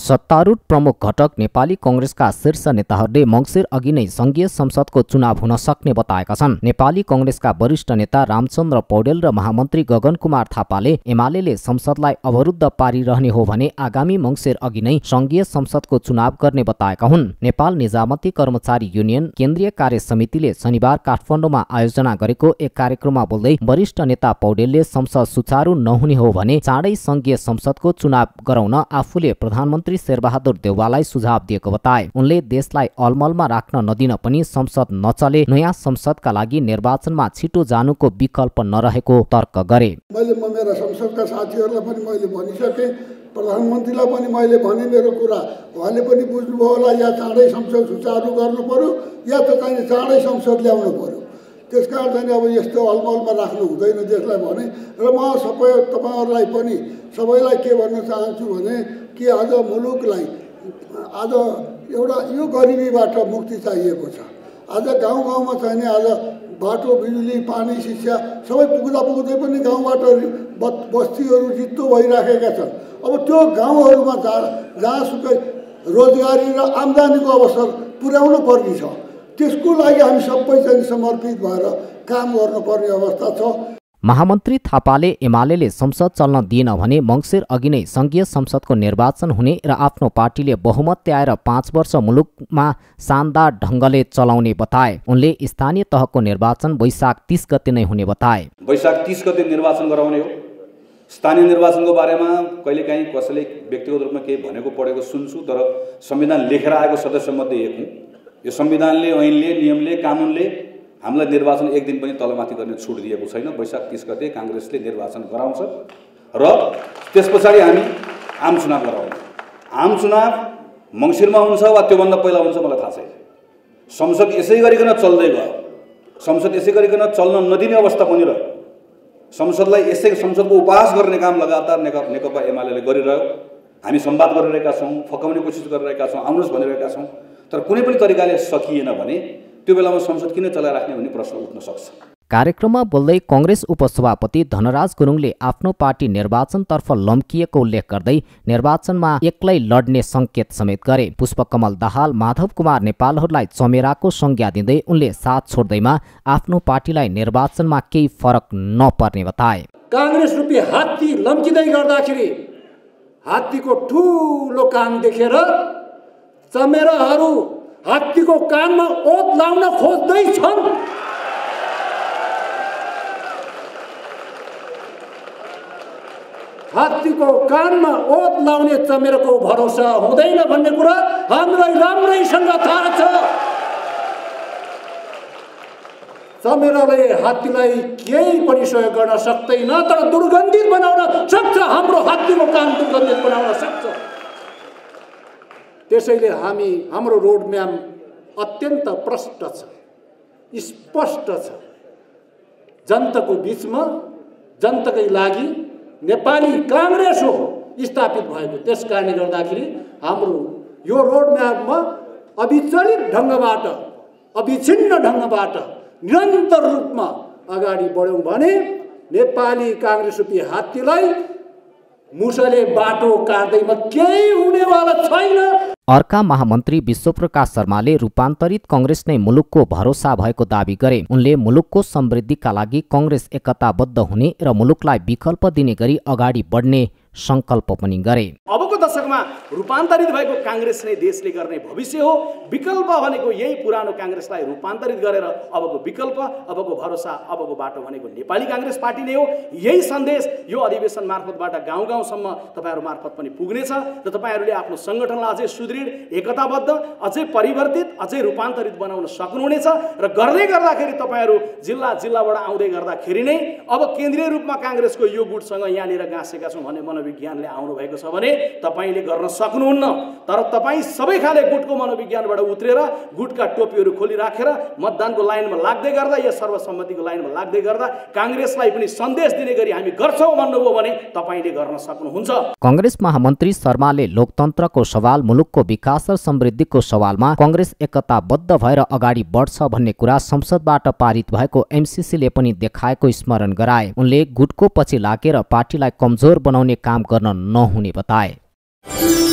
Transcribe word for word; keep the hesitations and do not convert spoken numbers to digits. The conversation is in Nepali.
सत्तारूढ प्रमुख घटक नेपाली कांग्रेसका शीर्ष नेताहरूले मङ्सिर अघि नै संघीय संसदको चुनाव हुन सक्ने बताएका छन्। नेपाली कांग्रेसका वरिष्ठ नेता रामचन्द्र पौडेल र महामन्त्री गगन कुमार थापाले एमालेले संसदलाई अवरुद्ध पारिरहने हो भने आगामी मङ्सिर अघि नै संघीय संसदको चुनाव गर्ने बताएका हुन्। नेपाल निजामती कर्मचारी युनियन केन्द्रीय कार्य समितिले शनिबार काठमाडौँमा आयोजना गरेको एक कार्यक्रममा बोल्दै वरिष्ठ नेता पौडेलले संसद सुचारू नहुने हो भने चाँडै संघीय संसदको चुनाव गराउन आफूले प्रधानमन्त्री शेरबहादुर देउवालाई सुझाव दिएको बताए। उनले देशलाई अलमलमा राख्न नदिन पनि संसद नचले नयाँ संसदका लागि निर्वाचनमा छिटो जानुको विकल्प नरहेको तर्क गरे। मैले मेरा संसदका साथीहरूलाई पनि मैले भनिसके, प्रधानमन्त्रीलाई पनि मैले भने मेरो कुरा उहाँले पनि बुझ्नुभयो होला, या चाँडै संसद सुचारू गर्नु पर्यो या त चाहिँ चाँडै संसद ल्याउनु पर्यो। त्यसकारण चाहिँ अब यस्तो अलमलमा राख्नु हुँदैन देशलाई भने। र म सबै तपाईँहरूलाई पनि सबैलाई के भन्न चाहन्छु भने कि आज मुलुकलाई आज एउटा यो गरिबीबाट मुक्ति चाहिएको छ। आज गाउँ गाउँमा चाहिँ आज बाटो, बिजुली, पानी, शिक्षा सबै पुग्दा पुग्दै पनि गाउँबाट बस्तीहरू रित्तो भइराखेका छन्। अब त्यो गाउँहरूमा जहाँ जहाँसुकै रोजगारी र आम्दानीको अवसर पुर्याउनु पर्ने छ। त्यसको लागि हामी सबै चाहिँ समर्पित भएर काम गर्नुपर्ने अवस्था छ। महामन्त्री थापाले एमालेले संसद चल्न दिएन भने मङ्सिर अघि नै संघीय संसदको निर्वाचन हुने र आफ्नो पार्टीले बहुमत त्याएर पाँच वर्ष मुलुकमा शानदार ढङ्गले चलाउने बताए। उनले स्थानीय तहको निर्वाचन वैशाख तीस गते नै हुने बताए। वैशाख तीस गते निर्वाचन गराउने हो। स्थानीय निर्वाचनको बारेमा कहिलेकाहीँ कसैले व्यक्तिगत रूपमा केही भनेको पढेको सुन्छु, तर संविधान लेखेर आएको सदस्यमध्ये एक हुँ। यो संविधानले, ऐनले, नियमले, कानुनले हामीलाई निर्वाचन एक दिन पनि तलमाथि गर्ने छुट दिएको छैन। वैशाख तीस गते काङ्ग्रेसले निर्वाचन गराउँछ र त्यस पछाडि हामी आम चुनाव गराउँछ। आम चुनाव मङ्सिरमा हुन्छ वा त्योभन्दा पहिला हुन्छ मलाई थाहा छैन। संसद यसै गरिकन चल्दै गयो। संसद यसै गरिकन चल्न नदिने अवस्था पनि रह्यो। संसदलाई यसै संसदको उपहास गर्ने काम लगातार नेकपा एमालेले गरिरह्यो। हामी संवाद गरिरहेका छौँ, फकाउने कोसिस गरिरहेका छौँ, आउनुहोस् भनिरहेका छौँ, तर कुनै पनि तरिकाले सकिएन भने त्यो बेलामा संसद किन चलाइराख्ने भन्ने प्रश्न उठ्न सक्छ। कार्यक्रममा बोल्दै कांग्रेस उपसभापति धनराज गुरुङले आफ्नो पार्टी निर्वाचनतर्फ लम्किएको उल्लेख गर्दै निर्वाचनमा एक्लै लड्ने संकेत समेत गरे। पुष्पकमल दाहाल, माधव कुमार नेपालहरूलाई चमेराको संज्ञा दिँदै उनले साथ छोड्दैमा आफ्नो पार्टीलाई निर्वाचनमा केही फरक नपर्ने बताए। कांग्रेस रूपी हात्ती लम्किँदै गर्दाखेरि हात्तीको ठूलो कान देखेर चमेराहरू हात्तीको कानमा ओत लाउन खोज्दै छन्। हात्तीको कानमा ओत लाउने चमेराको भरोसा हुँदैन भन्ने कुरा हामीलाई राम्रैसँग थाहा छ। चमेराले हात्तीलाई केही पनि सहयोग गर्न सक्दैन, तर दुर्गन्धित बनाउन सक्छ। हाम्रो हात्तीको कान दुर्गन्धित बनाउन सक्छ। त्यसैले हामी हाम्रो रोडम्याप अत्यन्त प्रष्ट छ, स्पष्ट छ। जनताको बिचमा जनताकै लागि नेपाली कांग्रेस हो स्थापित भएको। त्यस कारणले गर्दाखेरि हाम्रो यो रोडम्यापमा अविचलित ढङ्गबाट, अविछिन्न ढङ्गबाट निरन्तर रूपमा अगाडि बढ्यौँ भने नेपाली कांग्रेस रूपी हात्तीलाई मुसले बाटो काट्दैमा केही हुनेवाला छैन। अर्का महामन्त्री विश्वप्रकाश शर्माले रूपान्तरित कांग्रेस नै मुलुकको भरोसा भएको दावी गरे। उनले मुलुकको समृद्धिका लागि कांग्रेस एकताबद्ध हुने र मुलुकलाई विकल्प दिने गरी अगाडि बढ्ने संकल्प पनि गरे। अबको दशकमा रूपान्तरित भएको कांग्रेस नै देशले गर्ने भविष्य हो। विकल्प भनेको यही पुरानो कांग्रेसलाई रूपान्तरित गरेर अबको विकल्प, अबको भरोसा, अबको बाटो भनेको नेपाली कांग्रेस पार्टी नै हो। यही सन्देश यो अधिवेशन मार्फतबाट गाउँ गाउँसम्म तपाईहरु मार्फत पनि पुग्नेछ र तपाईहरुले आफ्नो संगठनलाई अझै सुदृढ, एकताबद्ध, अझै परिवर्तित, अझै रूपान्तरित बनाउन सक्नुहुनेछ। र गर्दै गर्दाखेरि तपाईहरु जिल्ला जिल्लाबाट आउँदै गर्दाखेरि नै अब केन्द्रीय रूपमा कांग्रेसको यो गुटसँग यहाँनिर गाँसेका छौं भन्ने मनोविज्ञानले आउनु भएको छ भने तपाईले गर्न सक्नुहुन्न। तर तपाई सबै खाले गुटको मनोविज्ञानबाट उत्रेर गुटका टोपीहरू खोली राखेर मतदानको लाइनमा लाग्दै गर्दा या सर्वसम्मतिको लाइनमा लाग्दै गर्दा कांग्रेसलाई पनि सन्देश दिने गरी हामी गर्छौं भन्नुभयो भने तपाईले गर्न सक्नुहुन्छ। कांग्रेस महामन्त्री शर्माले लोकतन्त्रको सवाल, मुलुकको विकास र समृद्धिको सवालमा कांग्रेस एकताबद्ध भएर अगाडि बढ्छ भन्ने कुरा संसदबाट पारित भएको एमसीसीले पनि देखाएको स्मरण गराए। उनले गुटको पछि लागेर पार्टीलाई कमजोर बनाउने काम गर्न नहुने बताए।